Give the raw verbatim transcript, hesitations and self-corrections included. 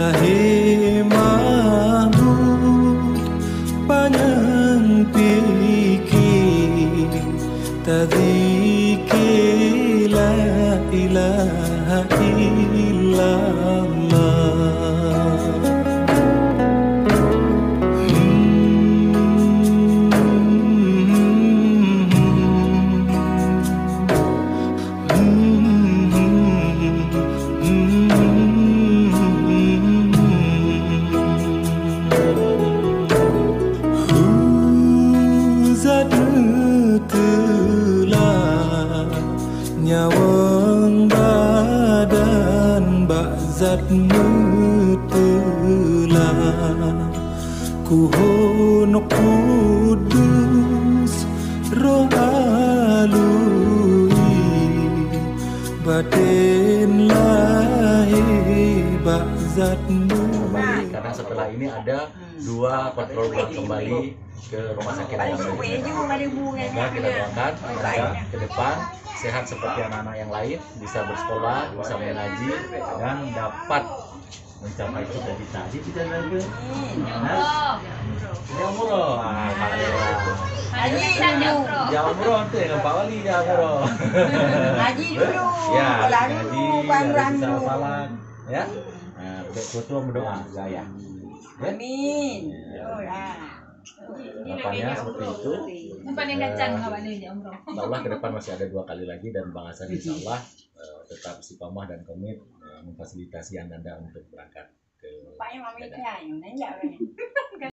Hai Mahmud panjang pikir tadzikir la ilaha illallah. Nyawang badan bakzat metelah kuhon kudus roh alui batin lahir bakzat metelah. Karena setelah ini ada dua kontrol ulang kembali ke rumah sakit yang lain. Semoga kita doakan semoga ke depan sehat seperti anak-anak yang lain, bisa bersekolah, bisa mengaji, dan dapat mencapai cita-cita. Cita-cita lagi. Jangan murah. Haji dulu. Jangan murah nanti dengan Pak Wali jangan murah. Haji dulu. Ya, Lalu haji, bang-bang bisa dulu. salam, ya. Nah, tua-tua berdoa, saya. Amin. Oh, ya. Harapannya seperti itu. Nampak yang kacang kawan ini umroh. Insya Allah ke depan masih ada dua kali lagi dan Bang Hasan insya Allah uh, tetap istiqomah dan komit uh, memfasilitasi Anda untuk berangkat ke Pak yang mami Medan. kayu, nanya